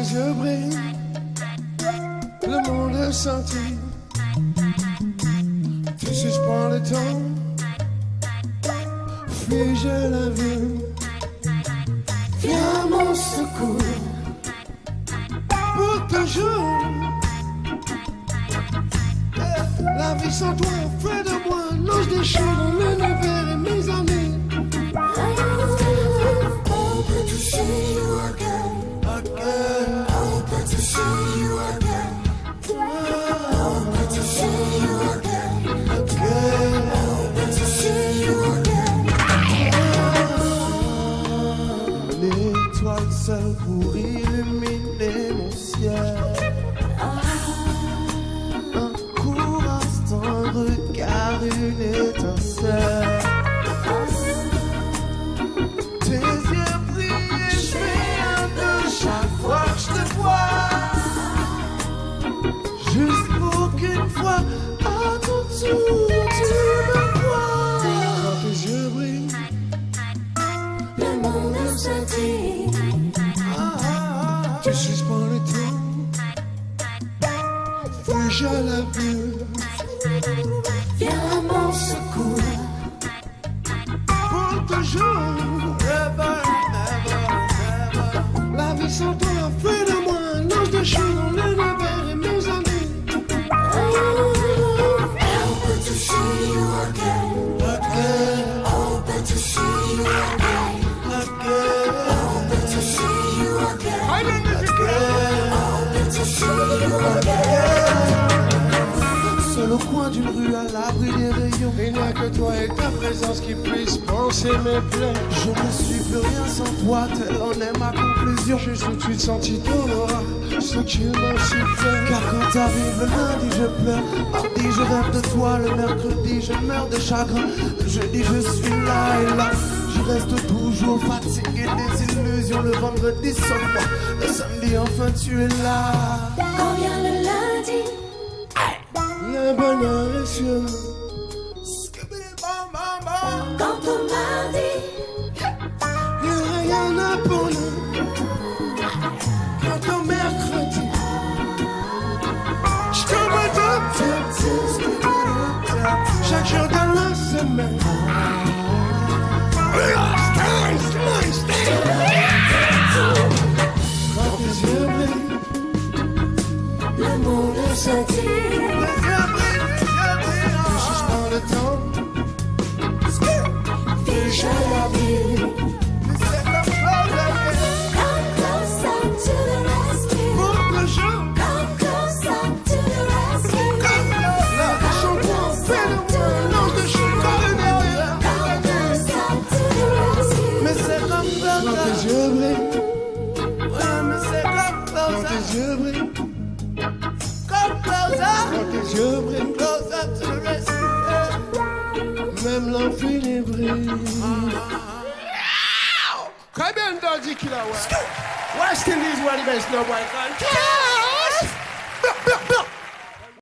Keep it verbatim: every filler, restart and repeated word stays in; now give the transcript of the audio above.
yeux brillent, le monde est senti. Tu suspends le temps, fige la vie. Viens à mon secours, pour toujours. La vie sans toi fait de moi un ange déchu dans l'univers et mes amis. Hope to see you again, again. Hope to see you again, hope to see you again, again. Hope to see you again. L'étoile seule pour illuminer mon ciel. Regarde une étincelle. Tes yeux brillent et je fais un peu chaque fois que je te vois. Juste pour qu'une fois à ton tour tu me vois. Quand tes yeux brillent, le monde est scintille. Ah, ah, ah. Tu suspends le temps, fige la vue. Viens à mon secours, pour toujours, ever, ever, ever. La vie sans toi fait de moi un ange de chou dans l'univers et mes amis. Hope to see you again, again. Hope to see you again, again. Hope to see you again, again. Hope to see you again. Seul au coin d'une rue à l'abri des rayons, il n'y a que toi et ta présence qui puisse penser mes plaies. Je ne suis plus rien sans toi, telle en est ma conclusion. J'ai tout de suite senti ton aura, ce qu'il m'a si fait. Car quand t'arrives le lundi je pleure, mardi je rêve de toi, le mercredi je meurs de chagrin, le jeudi je suis là et là. Je reste toujours fatigué des illusions, le vendredi sans moi, le samedi enfin tu es là. Quand vient le lundi, le bonheur est sûr. quand on m'a dit, il n'y a rien à pour nous. Quand on mercredi, je tombe top, chaque jour de la semaine. Quand tes yeux brillent, le monde est scintille. Le temps, fige la vie. come closer to the rescue. Pour toujours, Come closer to the rescue. la vie sans toi fait de moi un ange de chou dans le derrière. Come closer to the rescue. Mais c'est comme ça quand tes yeux brillent. Ouais, mais c'est comme ça quand tes yeux brillent. Come closer quand tes yeux brillent. Closer to the rescue. Même l'infini brille. Caribbean Dandee killer. West Indies, where the best no boy can.